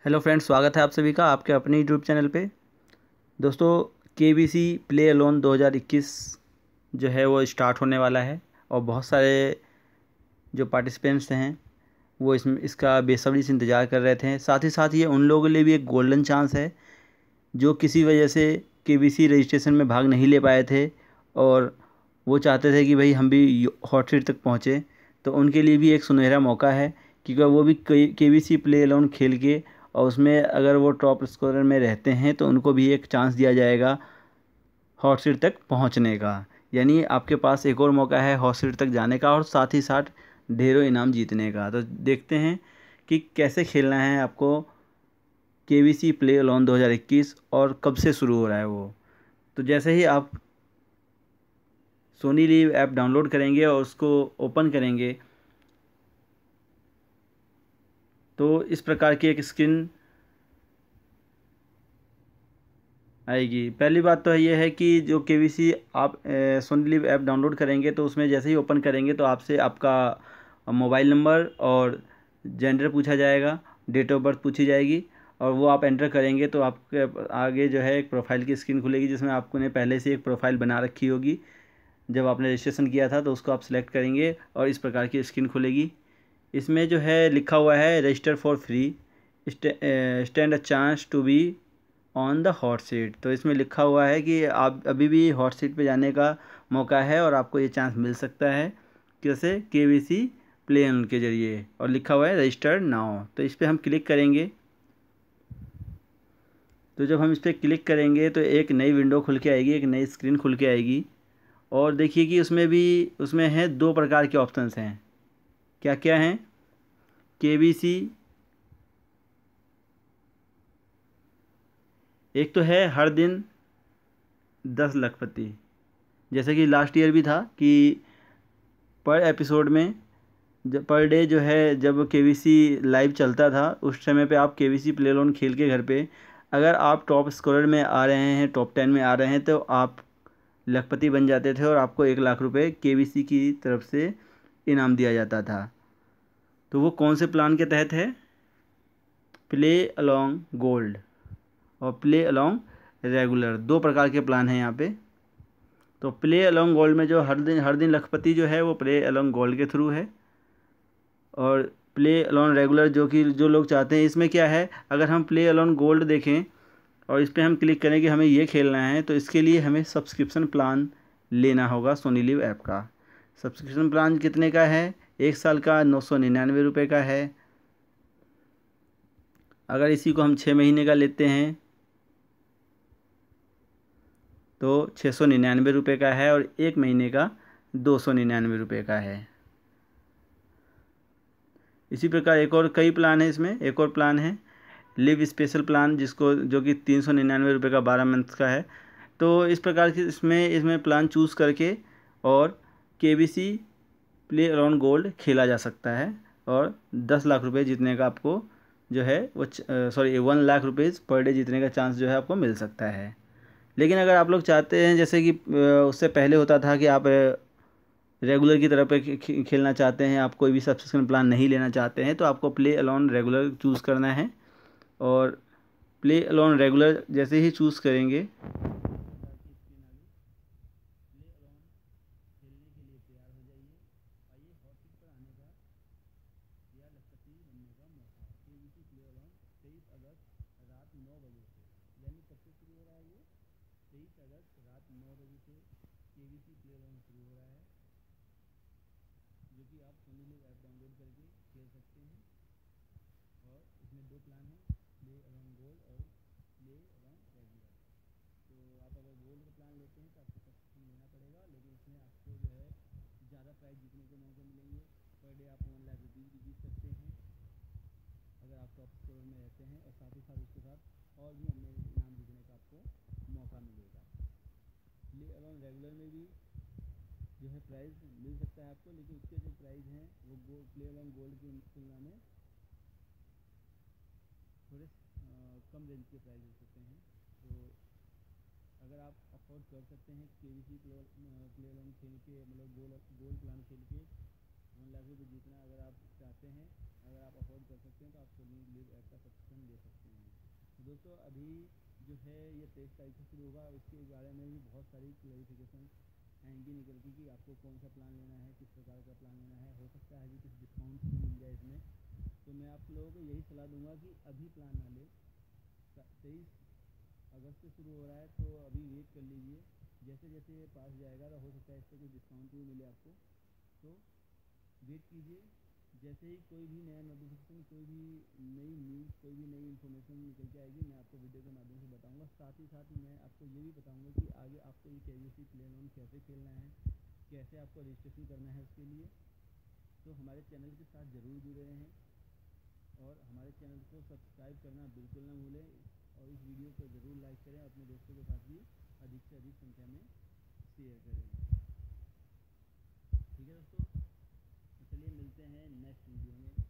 Hello friends, स्वागत है आप सभी का आपके अपने यूट्यूब चैनल पे। दोस्तों, केबीसी प्ले अलोन 2021 जो है वो स्टार्ट होने वाला है और बहुत सारे जो पार्टिसिपेंट्स हैं वो इसका बेसब्री से इंतज़ार कर रहे थे। साथ ही साथ ये उन लोगों के लिए भी एक गोल्डन चांस है जो किसी वजह से केबीसी रजिस्ट्रेशन में भाग नहीं ले पाए थे और वो चाहते थे कि भाई हम भी हॉट सीट तक पहुँचे। तो उनके लिए भी एक सुनहरा मौका है, क्योंकि वो भी केबीसी प्ले अलोन खेल के और उसमें अगर वो टॉप स्कोरर में रहते हैं तो उनको भी एक चांस दिया जाएगा हॉट सीट तक पहुंचने का। यानी आपके पास एक और मौका है हॉट सीट तक जाने का और साथ ही साथ ढेरों इनाम जीतने का। तो देखते हैं कि कैसे खेलना है आपको केबीसी प्ले अलोन 2021 और कब से शुरू हो रहा है वो। तो जैसे ही आप सोनी लीव ऐप डाउनलोड करेंगे और उसको ओपन करेंगे तो इस प्रकार की एक स्क्रीन आएगी। पहली बात तो ये है कि जो केबीसी आप सोनी लिव ऐप डाउनलोड करेंगे तो उसमें जैसे ही ओपन करेंगे तो आपसे आपका मोबाइल नंबर और जेंडर पूछा जाएगा, डेट ऑफ बर्थ पूछी जाएगी और वो आप एंटर करेंगे तो आपके आगे जो है एक प्रोफाइल की स्क्रीन खुलेगी, जिसमें आपने पहले से एक प्रोफाइल बना रखी होगी। जब आपने रजिस्ट्रेशन किया था तो उसको आप सिलेक्ट करेंगे और इस प्रकार की स्क्रीन खुलेगी। इसमें जो है लिखा हुआ है register for free, stand a chance to be on the hot seat. तो इसमें लिखा हुआ है कि आप अभी भी हॉट सीट पे जाने का मौका है और आपको ये चांस मिल सकता है कैसे, केबीसी प्लेन के ज़रिए। और लिखा हुआ है रजिस्टर नाउ। तो इस पर हम क्लिक करेंगे। तो जब हम इस पर क्लिक करेंगे तो एक नई विंडो खुल के आएगी, एक नई स्क्रीन खुल के आएगी। और देखिए कि उसमें है दो प्रकार के ऑप्शंस हैं। क्या क्या हैं? केबीसी, एक तो है हर दिन 10 लखपति, जैसे कि लास्ट ईयर भी था कि पर एपिसोड में जब पर डे जो है जब केबीसी लाइव चलता था उस समय पे आप केबीसी प्ले लोन खेल के घर पे अगर आप टॉप स्कोरर में आ रहे हैं, टॉप 10 में आ रहे हैं, तो आप लखपति बन जाते थे और आपको 1 लाख रुपए केबीसी की तरफ से इनाम दिया जाता था। तो वो कौन से प्लान के तहत है? प्ले अलोंग गोल्ड और प्ले अलोंग रेगुलर, दो प्रकार के प्लान हैं यहाँ पे। तो प्ले अलोंग गोल्ड में जो हर दिन लखपति जो है वो प्ले अलोंग गोल्ड के थ्रू है। और प्ले अलोन रेगुलर जो कि जो लोग चाहते हैं, इसमें क्या है, अगर हम प्ले अलोन गोल्ड देखें और इस पर हम क्लिक करें कि हमें ये खेलना है तो इसके लिए हमें सब्सक्रिप्शन प्लान लेना होगा सोनी लिव ऐप का। सब्सक्रिप्शन प्लान कितने का है? 1 साल का 999 रुपये का है। अगर इसी को हम 6 महीने का लेते हैं तो 699 रुपये का है और 1 महीने का 299 रुपये का है। इसी प्रकार एक और कई प्लान है, इसमें एक और प्लान है लिव स्पेशल प्लान, जिसको जो कि 399 रुपये का 12 मंथ का है। तो इस प्रकार की इसमें प्लान चूज़ करके और केबीसी प्ले अराउंड गोल्ड खेला जा सकता है और 10 लाख रुपए जीतने का आपको जो है वो 1 लाख रुपीज़ पर डे जीतने का चांस जो है आपको मिल सकता है। लेकिन अगर आप लोग चाहते हैं, जैसे कि उससे पहले होता था कि आप रेगुलर की तरफ पे खेलना चाहते हैं, आप कोई भी सब्सक्रिप्शन प्लान नहीं लेना चाहते हैं, तो आपको प्ले अलोन रेगुलर चूज़ करना है। और प्ले अलोन रेगुलर जैसे ही चूज़ करेंगे जो कि आप सोनी लिव ऐप डाउनलोड करके खेल सकते हैं। और इसमें दो प्लान हैं, प्ले अलोन गोल्ड और प्ले अलोन रेगुलर। तो आप अगर गोल्ड का प्लान लेते हैं तो आपको सब्सक्रिप्शन लेना पड़ेगा, लेकिन इसमें आपको जो है ज़्यादा प्राइस जीतने के मौके मिलेंगे। पर डे आप 1 लाख रुपीज़ भी जीत सकते हैं अगर आप टॉप स्कोर में रहते हैं, और साथ ही साथ उसके साथ और भी अन्य इनाम जीतने का आपको मौका मिलेगा। प्ले अलोन रेगुलर में भी जो है प्राइस मिल सकता है आपको, लेकिन उसके जो प्राइस हैं वो प्ले अलोन गोल्ड की तुलना में थोड़े कम रेंज के प्राइस हो सकते हैं। तो अगर आप अफोर्ड कर सकते हैं केबीसी प्ले अलोन खेल के, मतलब गोल्ड प्लान खेल के 1 लाख रुपये जीतना अगर आप चाहते हैं, अगर आप अफोर्ड कर सकते हैं तो आप सोनी लिव ऐप का सब्सक्रिप्शन ले सकते हैं। दोस्तों अभी जो है ये 23 तारीख से शुरू होगा, उसके बारे में भी बहुत सारी क्लैरिफिकेशन आएंगी निकल के कि आपको कौन सा प्लान लेना है, किस प्रकार का प्लान लेना है। हो सकता है अभी कुछ डिस्काउंट भी मिल जाए इसमें, तो मैं आप लोगों को यही सलाह दूंगा कि अभी प्लान ना ले। 23 अगस्त से शुरू हो रहा है तो अभी वेट कर लीजिए, जैसे जैसे ये पास जाएगा तो हो सकता है इससे कुछ डिस्काउंट भी मिले आपको, तो वेट कीजिए। जैसे ही कोई भी नया नोटिफिकेशन, कोई भी नई न्यूज़, कोई भी नई इन्फॉर्मेशन निकल के आएगी, मैं आपको वीडियो के माध्यम से बताऊंगा। साथ ही साथ मैं आपको ये भी बताऊंगा कि आगे आपको ये केवीसी प्लेन ऑन कैसे खेलना है, कैसे आपको रजिस्ट्रेशन करना है उसके लिए। तो हमारे चैनल के साथ ज़रूर जुड़े रहें और हमारे चैनल को सब्सक्राइब करना बिल्कुल ना भूलें, और इस वीडियो को ज़रूर लाइक करें, अपने दोस्तों के साथ भी अधिक से अधिक संख्या में शेयर करें। ठीक है दोस्तों, तो चलिए मिलते हैं नेक्स्ट वीडियो में।